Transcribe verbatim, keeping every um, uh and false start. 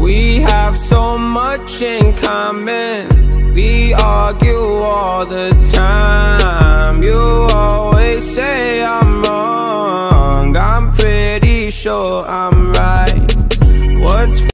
We have so much in common. We argue all the time. You always say I'm wrong. I'm pretty sure I'm